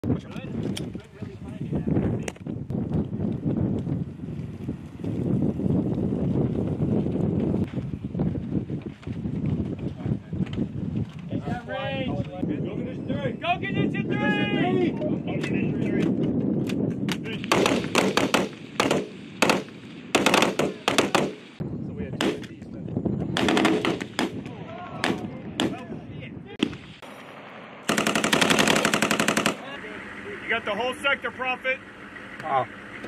Go get into three! So we had two of these. You got the whole sector, Prophet. Oh.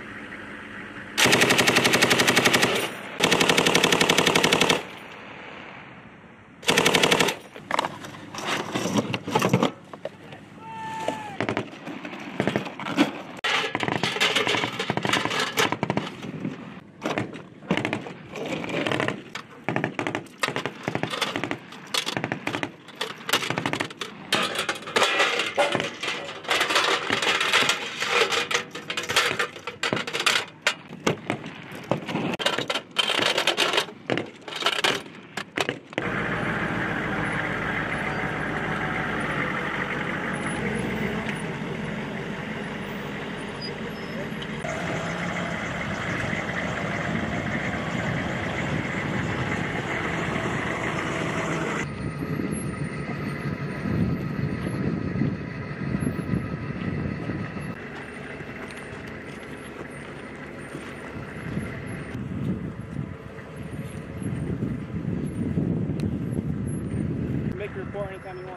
Make your report anytime you want.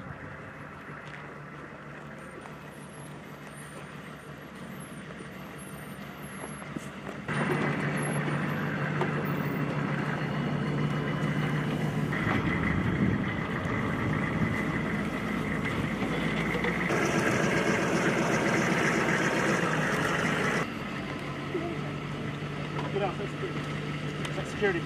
Get out, that's security. That's security.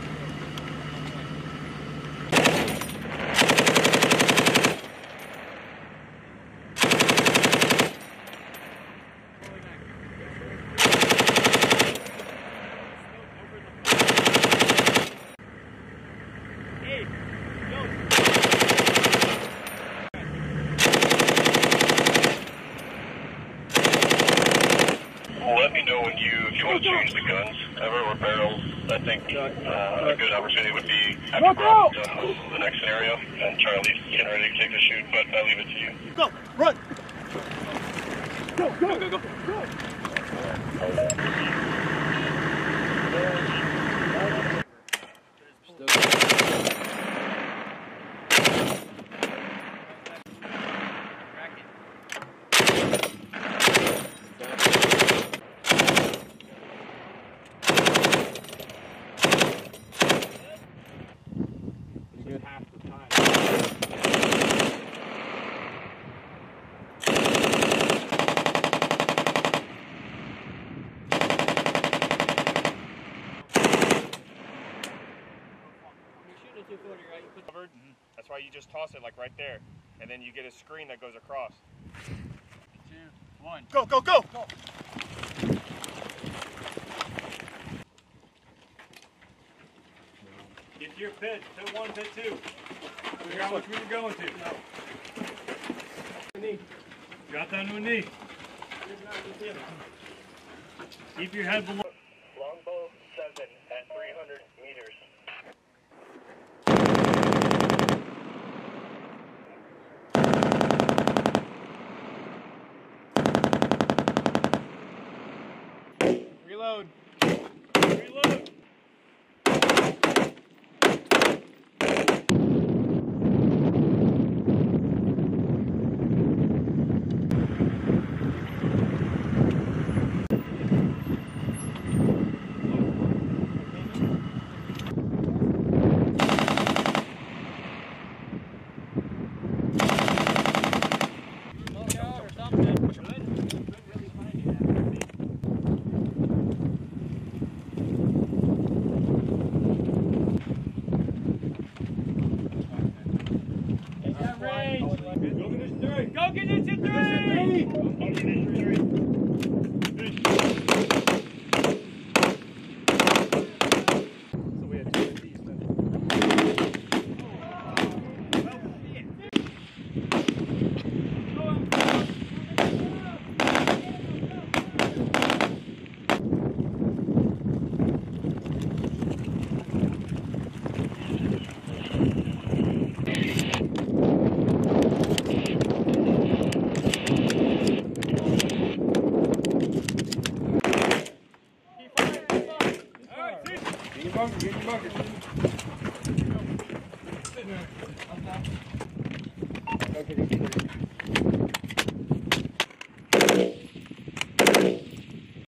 Let me know when if you want to change the guns ever or barrels. I think a good opportunity would be having Brock done with the next scenario, and Charlie's getting ready to take the shoot, but I leave it to you. Go, run! Go, go, go, go, go! Half the time. That's why you just toss it like right there, and then you get a screen that goes across. 2, 1. Go, go, go! Go. Get to your pit. Pit 1, pit 2. Figure out which one you're going to. No. Drop down to a knee. Keep your head below. Longbow 7 at 300 meters. Reload. Reload. bunker, get in your bunker. Sit there. Okay,